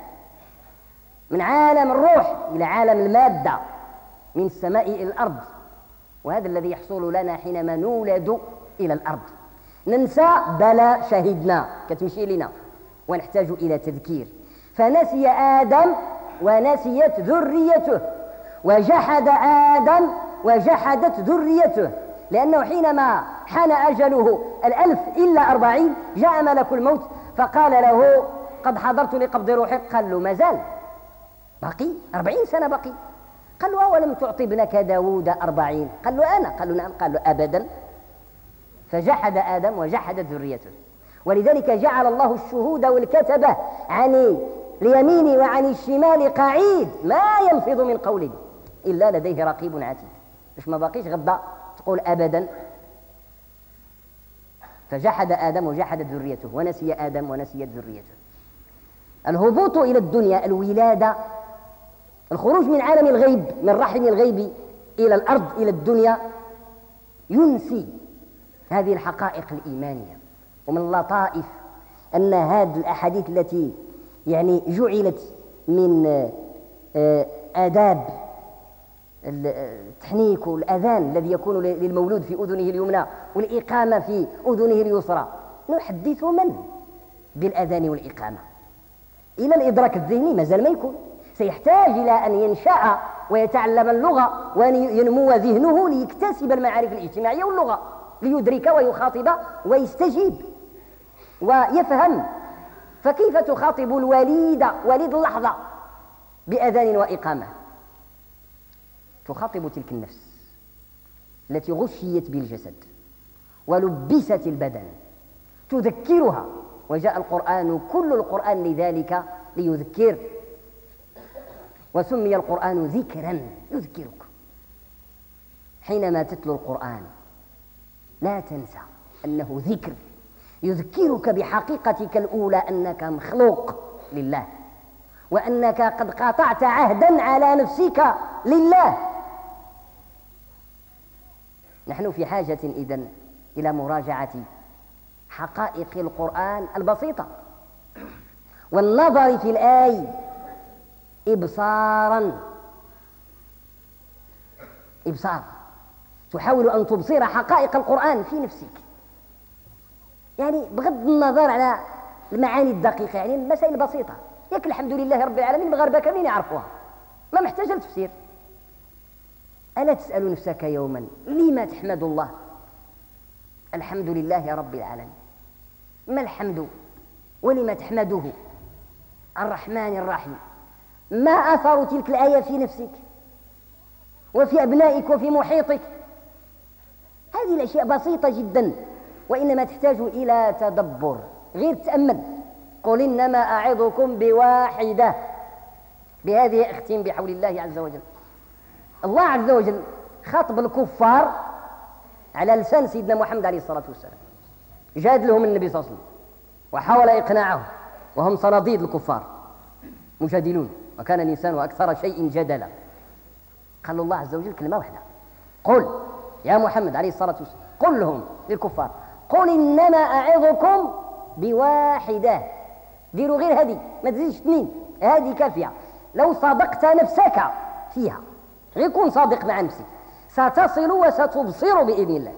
من عالم الروح إلى عالم المادة من السماء إلى الأرض وهذا الذي يحصل لنا حينما نولد إلى الأرض. ننسى بلى شهدنا كتمشي لنا ونحتاج إلى تذكير. فنسي آدم ونسيت ذريته، وجحد آدم وجحدت ذريته، لأنه حينما حان أجله 1040 جاء ملك الموت فقال له قد حضرت لقبض روحك. قال له ما زال باقي 40 سنة باقي. قال له أولم تعطي ابنك داود 40؟ قال له أنا. قال له نعم. قال له أبدا. فجحد آدم وجحدت ذريته. ولذلك جعل الله الشهود والكتبة عن اليمين وعن الشمال قعيد ما يلفظ من قول إلا لديه رقيب عتيد. باش ما باقيش غدا تقول أبدا. فجحد آدم وجحدت ذريته، ونسي آدم ونسيت ذريته. الهبوط إلى الدنيا، الولادة، الخروج من عالم الغيب، من رحم الغيب إلى الأرض إلى الدنيا، ينسي هذه الحقائق الإيمانية. ومن اللطائف أن هذه الأحاديث التي يعني جعلت من آداب التحنيك والأذان الذي يكون للمولود في أذنه اليمنى والإقامة في أذنه اليسرى، نحدث من بالأذان والإقامة إلى الإدراك الذهني مازال ما يكون، سيحتاج إلى أن ينشأ ويتعلم اللغة وأن ينمو ذهنه ليكتسب المعارف الاجتماعية واللغة، ليدرك ويخاطب ويستجيب ويفهم. فكيف تخاطب الوليد وليد اللحظة بأذان وإقامة؟ تخاطب تلك النفس التي غشيت بالجسد ولبست البدن، تذكرها. وجاء القرآن كل القرآن لذلك ليذكر، وسمي القرآن ذكرا يذكرك. حينما تتلو القرآن لا تنسى أنه ذكر يذكرك بحقيقتك الأولى أنك مخلوق لله، وأنك قد قاطعت عهدا على نفسك لله. نحن في حاجة إذن إلى مراجعة حقائق القرآن البسيطة والنظر في الآية إبصار تحاول أن تبصر حقائق القرآن في نفسك، يعني بغض النظر على المعاني الدقيقة، يعني المسائل البسيطة. ياك الحمد لله رب العالمين المغاربة كاملين يعرفوها، ما محتاجة لتفسير. ألا تسأل نفسك يوما لما تحمد الله؟ الحمد لله رب العالمين. ما الحمد ولما تحمده؟ الرحمن الرحيم. ما أثر تلك الآية في نفسك وفي أبنائك وفي محيطك؟ هذه الأشياء بسيطة جدا، وإنما تحتاج إلى تدبر، غير تأمل. قل إنما أعظكم بواحدة. بهذه أختم بحول الله عز وجل. الله عز وجل خاطب الكفار على لسان سيدنا محمد عليه الصلاة والسلام، جادلهم النبي صلى الله عليه وسلم وحاول إقناعهم وهم صناديد الكفار مجادلون، وكان الإنسان أكثر شيء جدلا. قال الله عز وجل كلمة واحدة: قل يا محمد عليه الصلاة والسلام، قل لهم للكفار: قل إنما أعظكم بواحدة. ديروا غير هذه، ما تزيدش اثنين، هذه كافية. لو صادقت نفسك فيها، غير كون صادق مع نفسك، ستصل وستبصر بإذن الله.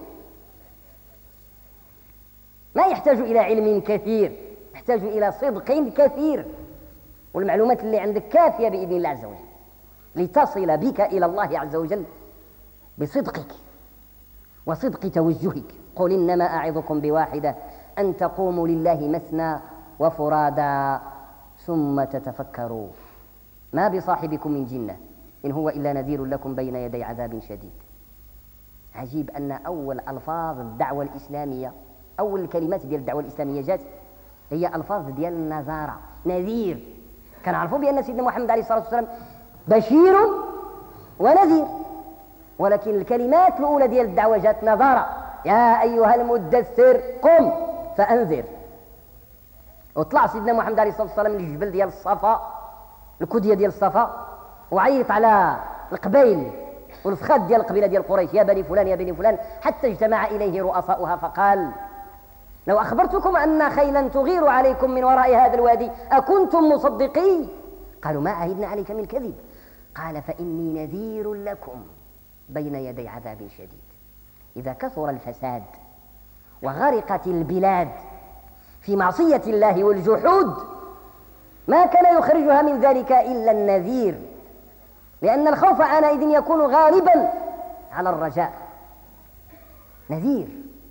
ما يحتاج إلى علم كثير، يحتاج إلى صدق كثير، والمعلومات اللي عندك كافية بإذن الله عز وجل لتصل بك إلى الله عز وجل بصدقك وصدق توجهك. قل إنما أعظكم بواحدة أن تقوموا لله مثنى وفرادا ثم تتفكروا ما بصاحبكم من جنة إن هو إلا نذير لكم بين يدي عذاب شديد. عجيب أن أول ألفاظ الدعوة الإسلامية، أول الكلمات ديال الدعوة الإسلامية جات هي ألفاظ ديال النذارة، نذير. كان عرفوا بأن سيدنا محمد عليه الصلاة والسلام بشير ونذير، ولكن الكلمات الأولى ديال الدعوة جات نذارة: يا أيها المدثر قم فأنذر. وطلع سيدنا محمد عليه الصلاة والسلام للجبل ديال الصفا، الكودية ديال الصفا، وعيط على القبائل والفخاد ديال القبيلة ديال قريش: يا بني فلان يا بني فلان، حتى اجتمع إليه رؤساؤها فقال: لو أخبرتكم أن خيلا تغير عليكم من وراء هذا الوادي أكنتم مصدقين؟ قالوا: ما عهدنا عليك من كذب. قال: فإني نذير لكم بين يدي عذاب شديد. إذا كثر الفساد وغرقت البلاد في معصية الله والجحود ما كان يخرجها من ذلك إلا النذير، لأن الخوف آنئذ يكون غالبا على الرجاء. نذير: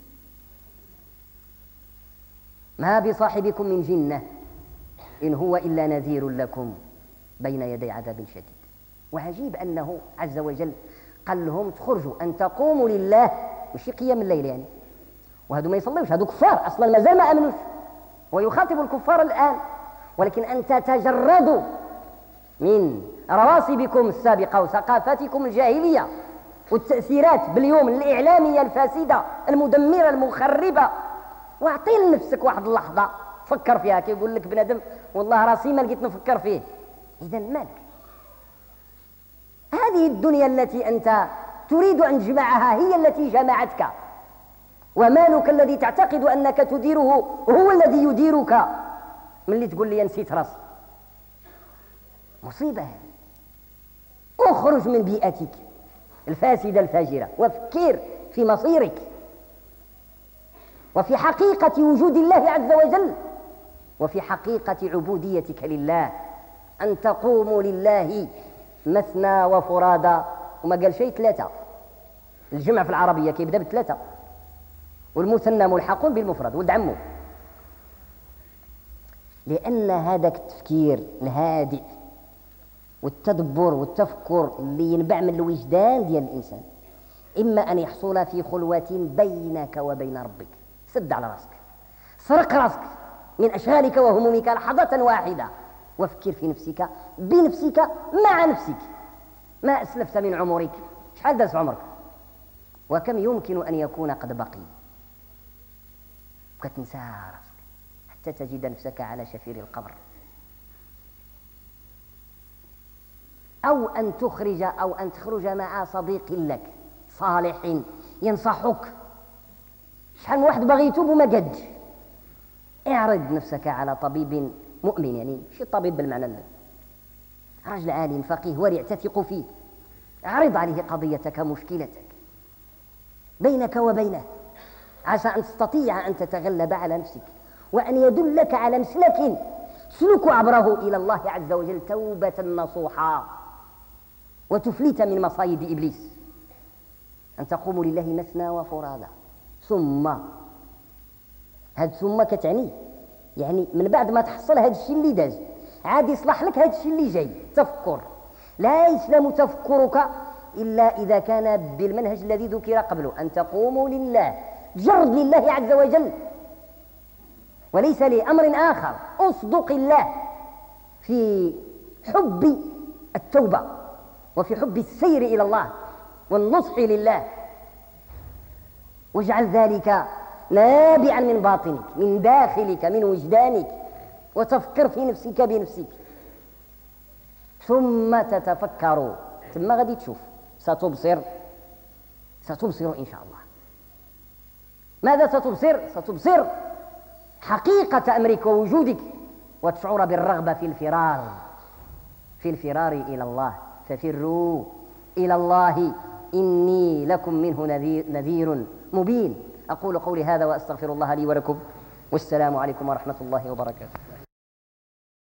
ما بصاحبكم من جنة إن هو إلا نذير لكم بين يدي عذاب شديد. وعجيب أنه عز وجل قال لهم تخرجوا أن تقوموا لله، ماشي قيام الليل يعني، وهذو ما يصليوش، هذو كفار أصلا مازال ما أمنوش، ويخاطب الكفار الآن، ولكن أن تتجردوا من رواسبكم السابقة وثقافتكم الجاهلية والتأثيرات باليوم الإعلامية الفاسدة المدمرة المخربة، واعطي لنفسك واحد اللحظة فكر فيها. كيقول لك بنادم والله راسي ما لقيت نفكر فيه. إذا مالك؟ هذه الدنيا التي أنت تريد أن تجمعها هي التي جمعتك، ومالك الذي تعتقد أنك تديره هو الذي يديرك. من اللي تقول لي نسيت راسي؟ مصيبة هذه. اخرج من بيئتك الفاسدة الفاجرة وفكر في مصيرك وفي حقيقة وجود الله عز وجل وفي حقيقة عبوديتك لله، أن تقوموا لله مثنى وفرادى. وما قال شيء ثلاثة، الجمع في العربية كيبدأ بثلاثة، والمثنى ملحق بالمفرد ولد عمه، لأن هذاك التفكير الهادئ والتدبر والتفكر اللي ينبع من الوجدان ديال الإنسان إما أن يحصل في خلوة بينك وبين ربك. سد على راسك، سرق راسك من أشغالك وهمومك لحظة واحدة، وافكر في نفسك بنفسك مع نفسك. ما أسلفت من عمرك؟ شحال داز عمرك؟ وكم يمكن أن يكون قد بقي؟ وكتنسى راسك حتى تجد نفسك على شفير القبر. أو أن تخرج مع صديق لك صالح ينصحك. شحال من واحد باغي يتوب وما قدش. اعرض نفسك على طبيب مؤمن، يعني ماشي طبيب بالمعنى رجل عالم فقيه ورع تثق فيه، اعرض عليه قضيتك مشكلتك بينك وبينه، عسى أن تستطيع أن تتغلب على نفسك وأن يدلك على مسلك سلك عبره إلى الله عز وجل توبة نصوحا وتفلت من مصايد إبليس. أن تقوموا لله مثنى وفرادى. ثم كتعني يعني من بعد ما تحصل هذا الشيء اللي داز عاد يصلح لك هذا الشيء اللي جاي. تفكر لا يسلم تفكرك إلا إذا كان بالمنهج الذي ذكر قبله، أن تقوموا لله، جرد لله عز وجل وليس لأمر آخر. أصدق الله في حب التوبة وفي حب السير إلى الله والنصح لله، واجعل ذلك نابعا من باطنك من داخلك من وجدانك، وتفكر في نفسك بنفسك، ثم تتفكر، ثم غادي تشوف ستبصر إن شاء الله. ماذا ستبصر؟ ستبصر حقيقة أمرك ووجودك، وتشعر بالرغبة في الفرار إلى الله. ففروا إلى الله إني لكم منه نذير مبين. أقول قولي هذا وأستغفر الله لي ولكم، والسلام عليكم ورحمة الله وبركاته.